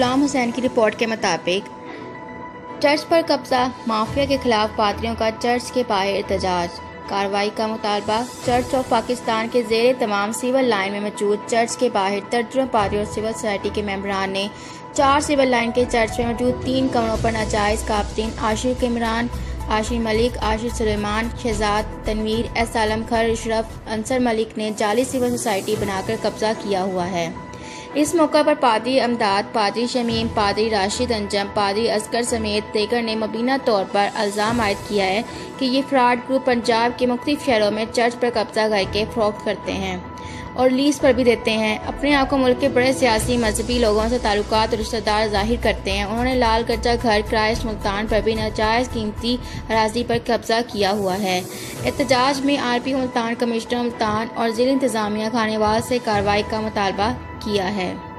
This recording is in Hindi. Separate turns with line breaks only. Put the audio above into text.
गुलाम हुसैन की रिपोर्ट के मुताबिक चर्च पर कब्जा, माफिया के खिलाफ पादरियों का चर्च के बाहर एहतजाज, कार्रवाई का मुतालबा। चर्च ऑफ पाकिस्तान के ज़ेरे तमाम सिविल लाइन में मौजूद चर्च के बाहर दर्जनों पादरियों और सिविल सोसाइटी के मेंबरान ने 4 सिविल लाइन के चर्च में मौजूद 3 कमरों पर नाजायज़ काबतीन आशिक इमरान, आशिर मलिक, आशिर सुलेमान, शहजाद तनवीर, एस आलम खर, अशरफ, अंसर मलिक ने जाली सिविल सोसाइटी बनाकर कब्जा किया हुआ है। इस मौका पर पादरी अमदाद, पादरी शमीम, पादरी राशिद अंजम, पादरी असगर समेत दीगर ने मुबीना तौर पर इल्ज़ाम आयद किया है कि ये फ्रॉड ग्रुप पंजाब के मुख्तलिफ शहरों में चर्च पर कब्जा करके फरोख्त करते हैं और लीज पर भी देते हैं। अपने आप को मुल्क के बड़े सियासी मजहबी लोगों से ताल्लुकात और रिश्तेदार जाहिर करते हैं। उन्होंने लाल गरजा घर क्राइस्ट मुल्तान पर भी नाजायज़ कीमती अराजी पर कब्जा किया हुआ है। एहतजाज में RP मुल्तान, कमिश्नर मुल्तान और ज़िला इंतज़ामिया खानेवाल से कार्रवाई का मुतालबा किया है।